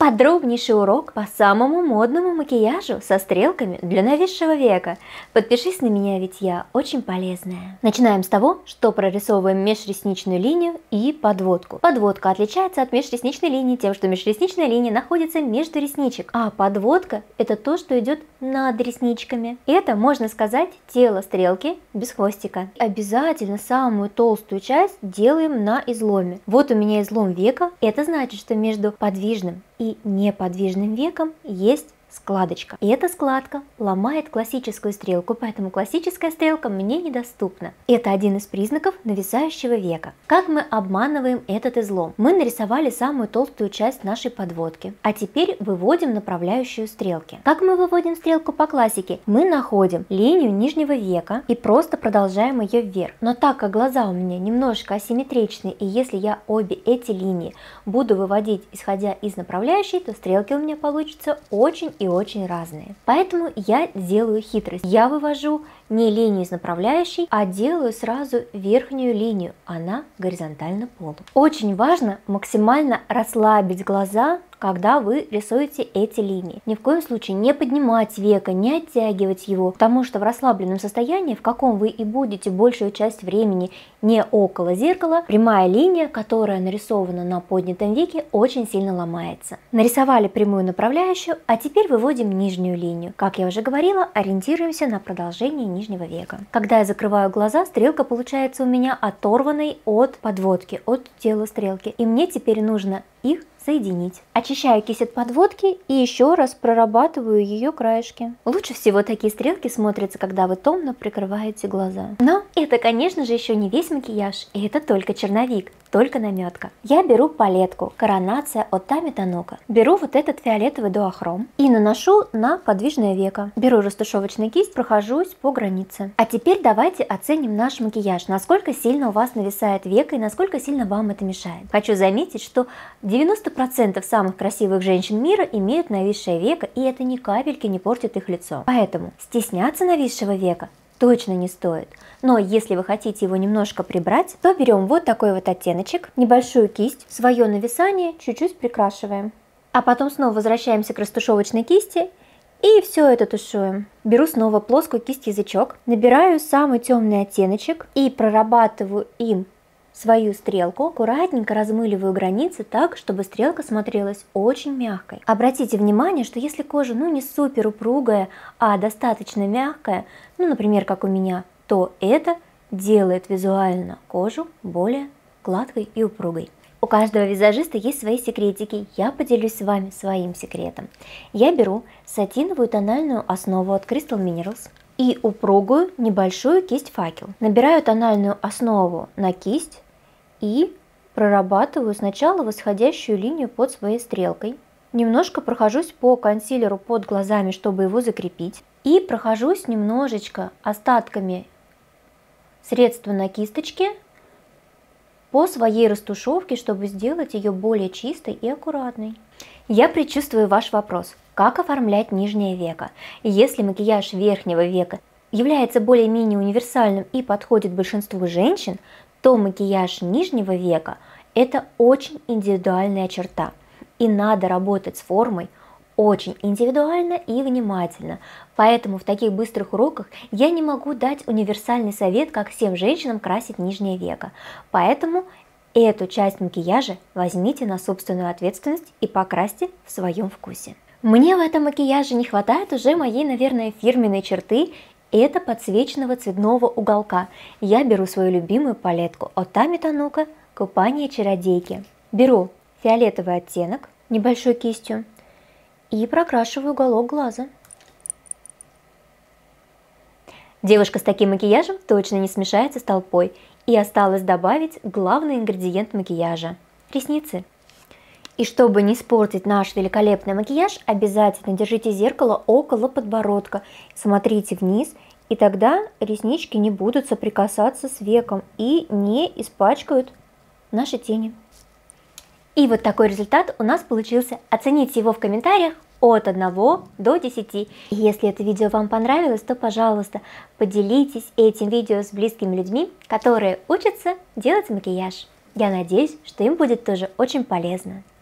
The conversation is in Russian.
Подробнейший урок по самому модному макияжу со стрелками для нависшего века. Подпишись на меня, ведь я очень полезная. Начинаем с того, что прорисовываем межресничную линию и подводку. Подводка отличается от межресничной линии тем, что межресничная линия находится между ресничек, а подводка – это то, что идет над ресничками. Это, можно сказать, тело стрелки без хвостика. Обязательно самую толстую часть делаем на изломе. Вот у меня излом века, это значит, что между подвижным и неподвижным веком есть складочка. И эта складка ломает классическую стрелку, поэтому классическая стрелка мне недоступна. Это один из признаков нависающего века. Как мы обманываем этот излом? Мы нарисовали самую толстую часть нашей подводки, а теперь выводим направляющую стрелки. Как мы выводим стрелку по классике? Мы находим линию нижнего века и просто продолжаем ее вверх. Но так как глаза у меня немножко асимметричны, и если я обе эти линии буду выводить исходя из направляющей, то стрелки у меня получатся очень и очень разные. Поэтому я делаю хитрость. Я вывожу не линию из направляющей, а делаю сразу верхнюю линию. Она горизонтально полу. Очень важно максимально расслабить глаза, когда вы рисуете эти линии. Ни в коем случае не поднимать веко, не оттягивать его, потому что в расслабленном состоянии, в каком вы и будете большую часть времени не около зеркала, прямая линия, которая нарисована на поднятом веке, очень сильно ломается. Нарисовали прямую направляющую, а теперь выводим нижнюю линию. Как я уже говорила, ориентируемся на продолжение нижнего века. Когда я закрываю глаза, стрелка получается у меня оторванной от подводки, от тела стрелки. И мне теперь нужно их соединить. Очищаю кисть от подводки и еще раз прорабатываю ее краешки. Лучше всего такие стрелки смотрятся, когда вы томно прикрываете глаза. Но это, конечно же, еще не весь макияж, и это только черновик, только наметка. Я беру палетку «Коронация» от Тами Танока. Беру вот этот фиолетовый дуохром и наношу на подвижное веко. Беру растушевочную кисть, прохожусь по границе. А теперь давайте оценим наш макияж, насколько сильно у вас нависает веко и насколько сильно вам это мешает. Хочу заметить, что 90% самых красивых женщин мира имеют нависшее веко, и это ни капельки не портит их лицо. Поэтому стесняться нависшего века точно не стоит. Но если вы хотите его немножко прибрать, то берем вот такой вот оттеночек, небольшую кисть, свое нависание чуть-чуть прикрашиваем. А потом снова возвращаемся к растушевочной кисти и все это тушуем. Беру снова плоскую кисть-язычок, набираю самый темный оттеночек и прорабатываю им свою стрелку, аккуратненько размыливаю границы так, чтобы стрелка смотрелась очень мягкой. Обратите внимание, что если кожа не супер упругая, а достаточно мягкая, например, как у меня, то это делает визуально кожу более гладкой и упругой. У каждого визажиста есть свои секретики, я поделюсь с вами своим секретом. Я беру сатиновую тональную основу от Crystal Minerals и упругую небольшую кисть факел. Набираю тональную основу на кисть и прорабатываю сначала восходящую линию под своей стрелкой. Немножко прохожусь по консилеру под глазами, чтобы его закрепить. И прохожусь немножечко остатками средства на кисточке по своей растушевке, чтобы сделать ее более чистой и аккуратной. Я предчувствую ваш вопрос, как оформлять нижнее веко. Если макияж верхнего века является более-менее универсальным и подходит большинству женщин, то макияж нижнего века – это очень индивидуальная черта. И надо работать с формой очень индивидуально и внимательно. Поэтому в таких быстрых уроках я не могу дать универсальный совет, как всем женщинам красить нижнее веко. Поэтому эту часть макияжа возьмите на собственную ответственность и покрасьте в своем вкусе. Мне в этом макияже не хватает уже моей, наверное, фирменной черты. Это подсвеченного цветного уголка. Я беру свою любимую палетку от Тами Танока «Купание чародейки». Беру фиолетовый оттенок небольшой кистью и прокрашиваю уголок глаза. Девушка с таким макияжем точно не смешается с толпой. И осталось добавить главный ингредиент макияжа – ресницы. И чтобы не испортить наш великолепный макияж, обязательно держите зеркало около подбородка, смотрите вниз, и тогда реснички не будут соприкасаться с веком и не испачкают наши тени. И вот такой результат у нас получился. Оцените его в комментариях от 1 до 10. И если это видео вам понравилось, то, пожалуйста, поделитесь этим видео с близкими людьми, которые учатся делать макияж. Я надеюсь, что им будет тоже очень полезно.